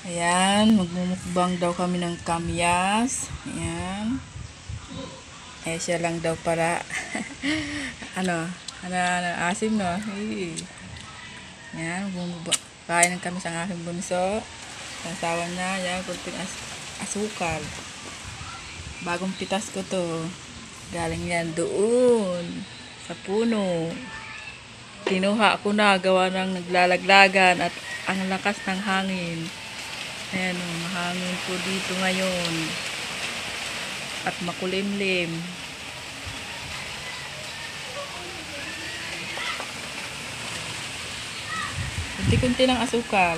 Ayan, magmumukbang daw kami ng kamyas. Ayan. Siya lang daw para ano, asim no. Ayan, kain ng kamis ang aking bunso. Nasawa na, ayan, kunting asukal. Bagong pitas ko to. Galing yan doon sa puno. Kinuha ko na, gawa ng naglalaglagan at ang lakas ng hangin. Ayan, mahangin po dito ngayon. At makulimlim. Kunti-kunti ng asukal.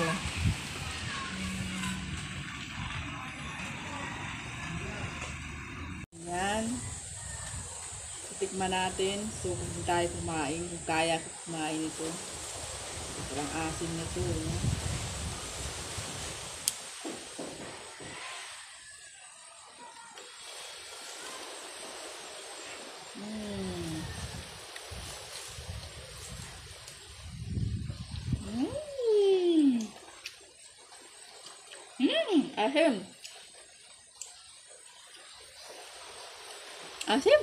Ayan. Tikman natin. So, kung tayo kumain, kung kaya kumain ito. Parang asin na ito. Asim. Asim.